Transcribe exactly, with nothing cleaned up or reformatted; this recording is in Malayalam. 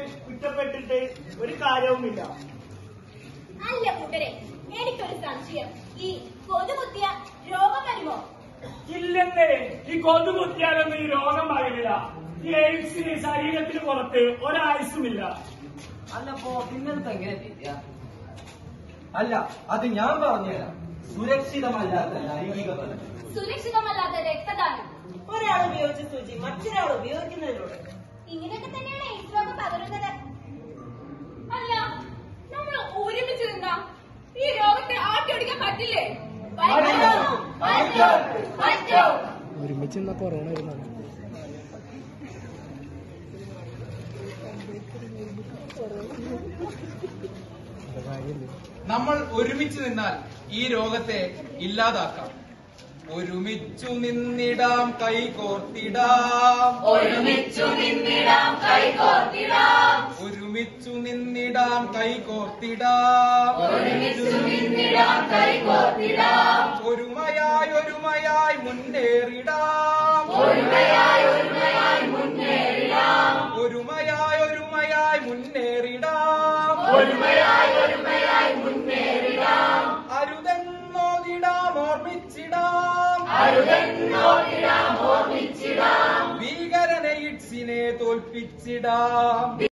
കുറ്റപ്പെട്ടിട്ട് ഒരു കാര്യവുമില്ല. അല്ല കൂട്ടരെ, എനിക്കൊരു സംശയം. ഈ കൊതുകുത്തിയ രോഗം വരുമോ? ഇല്ലെന്നേ, ഈ കൊതുകുത്തിയാലൊന്നും ഈ രോഗം വരില്ല. ഈ എയ്ഡ്സിന് ശരീരത്തിന് പുറത്ത് ഒരായുസുമില്ല. അല്ലപ്പോ നിങ്ങൾക്ക് എങ്ങനെ തിരിയാ? അല്ല, അത് ഞാൻ പറഞ്ഞുതരാം. സുരക്ഷിതമല്ലാത്ത ലൈംഗിക ബന്ധം, സുരക്ഷിതമല്ലാത്ത രക്തദാനം, ഒരാൾ ഉപയോഗിച്ച സൂചി മറ്റൊരാൾ ഉപയോഗിക്കുന്നതിലൂടെ ഇങ്ങനെയൊക്കെ തന്നെയാണ് എയ്ഡ്സ് രോഗം പകരുന്നത്. അല്ല, നമ്മൾ ഒരുമിച്ച് നിന്നാ ഈ രോഗത്തെ ആട്ടിയോടിക്കാൻ പറ്റില്ലേ? ഒരുമിച്ച് നിന്ന കൊറോണ വരുന്നതാണ്. നമ്മൾ ഒരുമിച്ച് നിന്നാൽ ഈ രോഗത്തെ ഇല്ലാതാക്കാം. ഒരുമിച്ചു നിന്നിടാം, കൈകോർത്തിടാം. ഒരുമിച്ചു നിന്നിടാം, കൈകോർത്തിടാം. ഒരുമിച്ചു നിന്നിടാം, കൈകോർത്തിടാം. ഒരുമിച്ചു നിന്നിടാം, കൈകോർത്തിടാം. ഒരുമയായി ഒരുമയായി മുന്നേറിടാം. ഒരുമയായി ഒരുമയായി മുന്നേറിടാം. ഒരുമയായി ഒരുമയായി മുന്നേറിടാം. ഒരുമയായി ഒരുമയായി മുന്നേറിടാം. അരുതെന്നോതിടാം, ഓർമ്മിച്ചിടാം. അരുതെന്നോതിടാം, ഓർമ്മിച്ചിടാം. ഭീകരനെ എയ്ഡ്സിനെ തോൽപ്പിച്ചിടാം.